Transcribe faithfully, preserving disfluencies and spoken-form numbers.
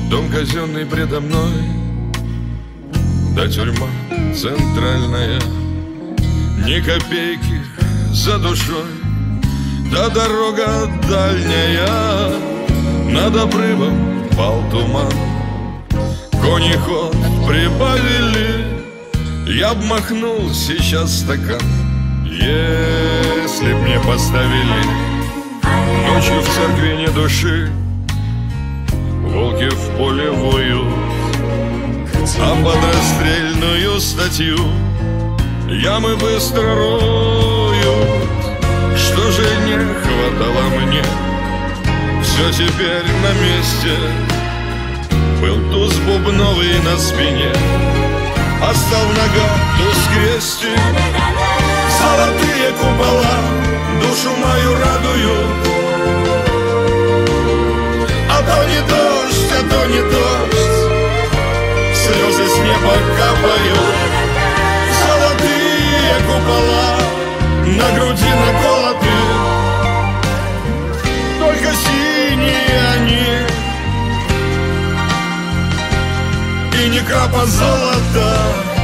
Дом казенный предо мной, да тюрьма центральная. Ни копейки за душой, да дорога дальняя. Над обрывом пал туман, кони ход прибавили. Я б махнул сейчас стакан, если б мне поставили. Ночью в церкви не души, волки в поле воют, а под расстрельную статью ямы быстро роют. Что же не хватало мне, все теперь на месте. Был туз бубновый на спине, а стал нога туз крестик. Золотые купола душу мою радуют, а то не дождь, а то не дождь, слезы с неба капают. Золотые купола на груди наколоты, только синие они, и ни капа золота.